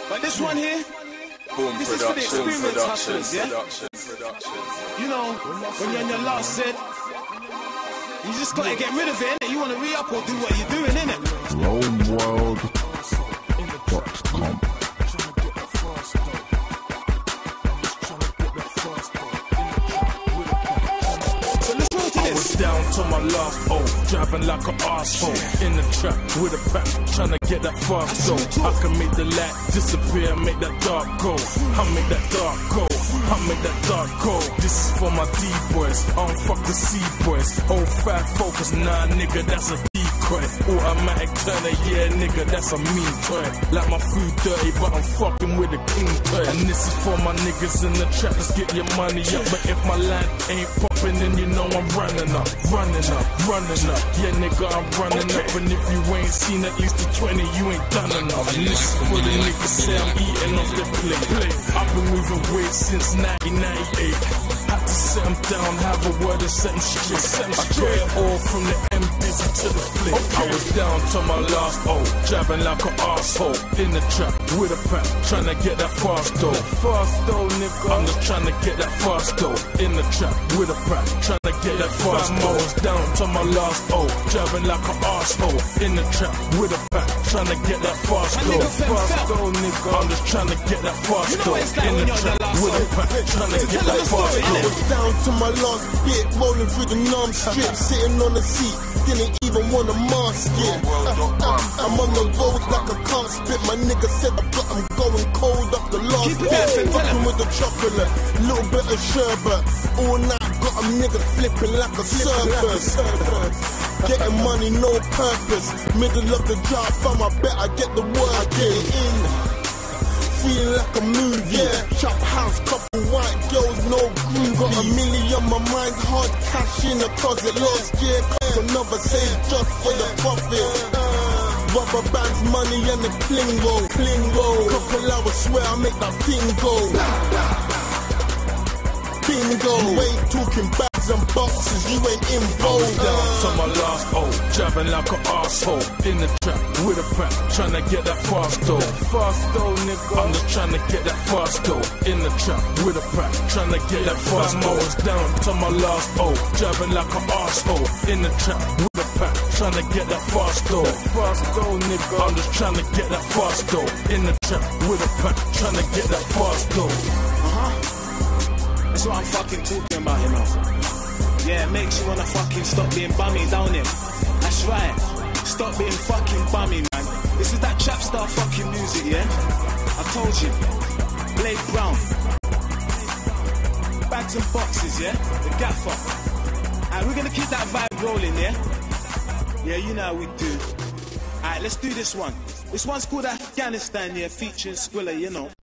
But this one here, Boom, this is for the experienced hustlers, yeah? You know, when you're in your last set, you just gotta get rid of it, innit? You wanna re-up or do what you're doing, innit? RomeWorld.com. Down to my last driving like an arsehole in the trap with a pack, tryna get that fast so I can make the light disappear, make that dark go. I make that dark go, I make that dark go. This is for my D-boys, I don't fuck the C-boys. Old fat focus, nah nigga, that's a decoy. Automatic turner, yeah nigga, that's a mean toy. Like my food dirty, but I'm fucking with a king toy. And this is for my niggas in the trap, let's get your money up. But if my line ain't popping, then you know I'm running up, running up, running up. Yeah nigga, I'm running up. And if you ain't seen at least the 20, you ain't done enough. And this is for the niggas say I'm eating off the plate. I've been moving weight since 1998. Had to set them down, have a word and set them straight. I got it all from the MBs to the flick. I was down to my last driving like an arsehole in the trap with a pack, tryna get that fast dough. Fast dough, nigga. I'm just tryna get that fast dough in the trap with a pack, tryna get that fast dough. I was down to my last driving like an arsehole in the trap with a pack, tryna get that fast dough. Fast dough, nigga. I'm just tryna get that fast dough in the trap with a pack, tryna get that fast dough. I was down to my last bit, rolling through the numb strip, sitting on the seat, didn't even want a mask yet. I'm on the road like I can't spit. My nigga said I'm going cold off the last bit. Fucking with the chocolate, little bit of sherbet. All night got a nigga flipping like a circus. Getting money, no purpose. Middle of the drive, fam, I bet I get the work in. Feeling like a movie, Chop house, couple white girls, no groove. Got $1 million on my mind, hard cash in the closet. Last year, another save just for the profit. Rubber bands, money and the cling roll. Couple hours, swear I make that thing go. Bingo, you ain't talking bags and boxes, you ain't involved. Down to my last driving like an arsehole in the trap with a pack, tryna get that fast dough. Fast dough, nigga. I'm just tryna get that fast dough in the trap with a pack, tryna get that fast dough. I was down to my last driving like an arsehole in the trap with a pack, tryna get that fast dough. Fast dough, nigga. I'm just tryna get that fast dough in the trap with a pack, tryna get that fast dough. That's what I'm fucking talking about, you know. Yeah, it makes you wanna fucking stop being bummy down here. That's right. Stop being fucking bummy, man. This is that trap star fucking music, yeah? I told you. Blade Brown. Bags and boxes, yeah? The Gaffer. And we're gonna keep that vibe rolling, yeah? Yeah, you know how we do. Alright, let's do this one. This one's called Afghanistan, yeah, featuring Squilla, you know.